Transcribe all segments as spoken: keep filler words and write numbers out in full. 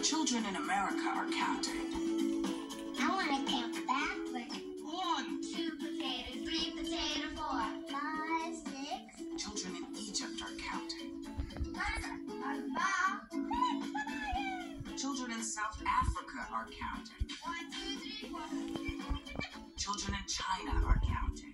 Children in America are counting. I want to count backwards. One. Two potato, three potato, four, five, six. Children in Egypt are counting. Children in South Africa are counting. One, two, three, four. Children in China are counting.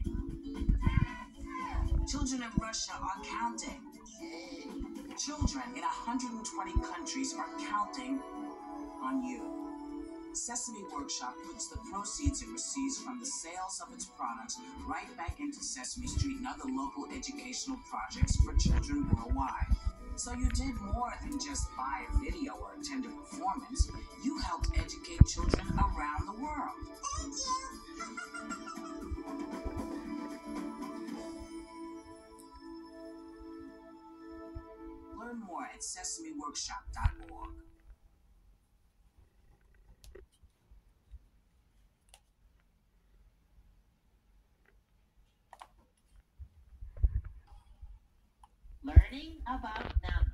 Children in Russia are counting. Children in one hundred twenty countries are counting on you. Sesame Workshop puts the proceeds it receives from the sales of its products right back into Sesame Street and other local educational projects for children worldwide. So you did more than just buy a video or attend a performance. You helped educate children around the world. Thank you. Learn more at sesame workshop dot org. Learning about numbers.